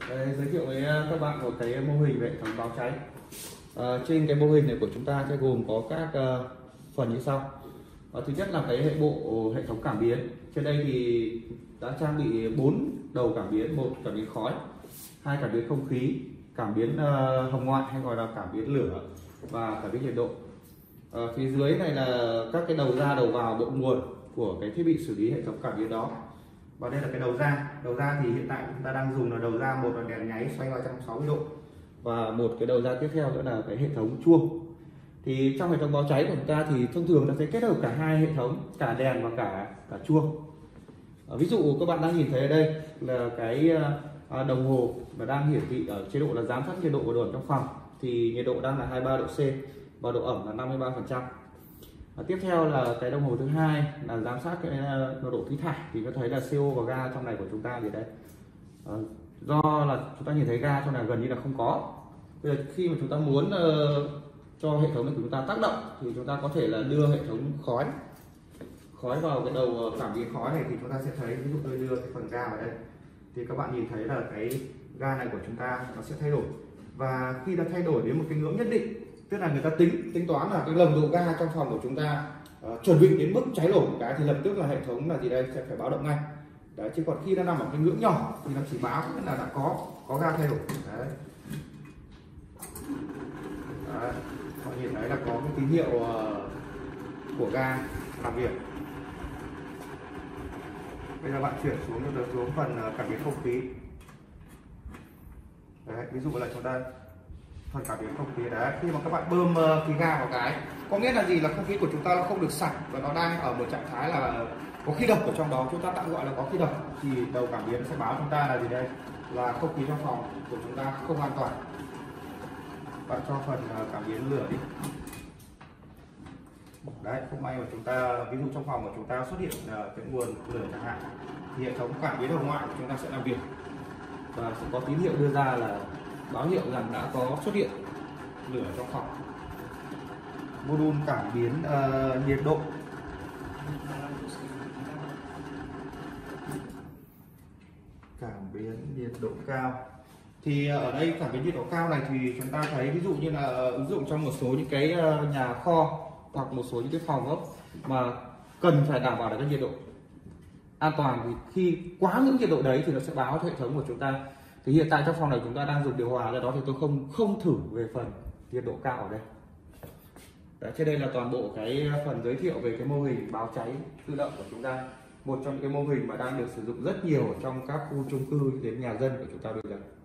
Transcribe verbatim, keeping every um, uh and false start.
Đây, giới thiệu với các bạn một cái mô hình về hệ thống báo cháy. À, trên cái mô hình này của chúng ta sẽ gồm có các uh, phần như sau. À, thứ nhất là cái hệ bộ hệ thống cảm biến. Trên đây thì đã trang bị bốn đầu cảm biến: một cảm biến khói, hai cảm biến không khí, cảm biến uh, hồng ngoại hay gọi là cảm biến lửa, và cảm biến nhiệt độ. À, phía dưới này là các cái đầu ra đầu vào bộ nguồn của cái thiết bị xử lý hệ thống cảm biến đó. Và đây là cái đầu ra. Đầu ra thì hiện tại chúng ta đang dùng là đầu ra một là đèn nháy xoay ba trăm sáu mươi độ, và một cái đầu ra tiếp theo nữa là cái hệ thống chuông. Thì trong hệ thống báo cháy của chúng ta thì thông thường nó sẽ kết hợp cả hai hệ thống, cả đèn và cả cả chuông. À, ví dụ các bạn đang nhìn thấy ở đây là cái à, đồng hồ mà đang hiển thị ở chế độ là giám sát nhiệt độ và độ ẩm trong phòng, thì nhiệt độ đang là hai mươi ba độ C và độ ẩm là năm mươi ba phần trăm. À, tiếp theo là cái đồng hồ thứ hai là giám sát cái nồng độ khí thải, thì có thấy là xê o và ga trong này của chúng ta thì đây à, do là chúng ta nhìn thấy ga trong này gần như là không có. Bây giờ khi mà chúng ta muốn uh, cho hệ thống này của chúng ta tác động thì chúng ta có thể là đưa hệ thống khói khói vào cái đầu cảm biến khói này, thì chúng ta sẽ thấy, ví dụ tôi đưa cái phần ga vào đây thì các bạn nhìn thấy là cái ga này của chúng ta nó sẽ thay đổi, và khi nó thay đổi đến một cái ngưỡng nhất định, tức là người ta tính tính toán là cái nồng độ ga trong phòng của chúng ta uh, chuẩn bị đến mức cháy nổ một cái thì lập tức là hệ thống là gì đây sẽ phải báo động ngay. Đấy, chứ còn khi nó nằm ở cái ngưỡng nhỏ thì nó chỉ báo là đã có có ga thay đổi. Đấy. Đấy. Họ nhìn thấy là có cái tín hiệu uh, của ga làm việc. Bây giờ bạn chuyển xuống được xuống phần uh, cảm biến không khí. Đấy, ví dụ là chúng ta phần cảm biến không khí đấy, khi mà các bạn bơm uh, khí ga vào cái, có nghĩa là gì, là không khí của chúng ta nó không được sạch và nó đang ở một trạng thái là có khí độc ở trong đó, chúng ta tạm gọi là có khí độc, thì đầu cảm biến sẽ báo chúng ta là gì đây, là không khí trong phòng của chúng ta không an toàn. Bạn cho phần uh, cảm biến lửa đi. Đấy, không may mà chúng ta, ví dụ trong phòng của chúng ta xuất hiện uh, cái nguồn lửa chẳng hạn, thì hệ thống cảm biến hồng ngoại của chúng ta sẽ làm việc và sẽ có tín hiệu đưa ra là báo hiệu rằng đã có xuất hiện lửa trong phòng. Module cảm biến uh, nhiệt độ. Cảm biến nhiệt độ cao. Thì ở đây cảm biến nhiệt độ cao này thì chúng ta thấy, ví dụ như là ứng dụng trong một số những cái nhà kho hoặc một số những cái phòng ốc mà cần phải đảm bảo được cái nhiệt độ an toàn, thì khi quá ngưỡng nhiệt độ đấy thì nó sẽ báo cho hệ thống của chúng ta. Thì hiện tại trong phòng này chúng ta đang dùng điều hòa, do đó thì tôi không không thử về phần nhiệt độ cao ở đây. Đấy, trên đây là toàn bộ cái phần giới thiệu về cái mô hình báo cháy tự động của chúng ta, một trong những cái mô hình mà đang được sử dụng rất nhiều trong các khu chung cư đến nhà dân của chúng ta bây giờ.